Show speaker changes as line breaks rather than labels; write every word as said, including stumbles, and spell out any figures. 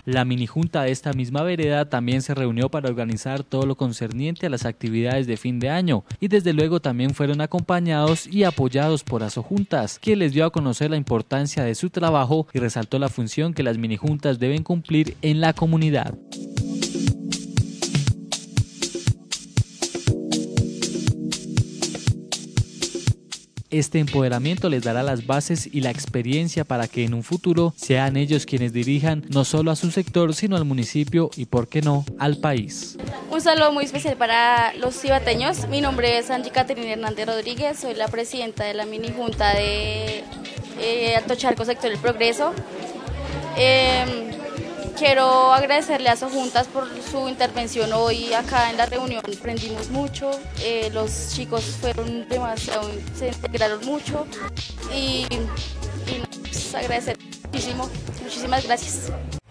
La minijunta de esta misma vereda también se reunió para organizar todo lo concerniente a las actividades de fin de año y desde luego también fueron acompañados y apoyados por Asojuntas, que les dio a conocer la importancia de su trabajo y resaltó la función que las minijuntas deben cumplir en la comunidad. Este empoderamiento les dará las bases y la experiencia para que en un futuro sean ellos quienes dirijan no solo a su sector, sino al municipio y, por qué no, al país.
Un saludo muy especial para los cibateños. Mi nombre es Angie Caterina Hernández Rodríguez, soy la presidenta de la mini junta de eh, Alto Charco, sector del Progreso. Eh, Quiero agradecerle a Asojuntas por su intervención hoy acá en la reunión. Aprendimos mucho, eh, los chicos fueron demasiado, se integraron mucho y, y nos agradecer muchísimo, muchísimas gracias.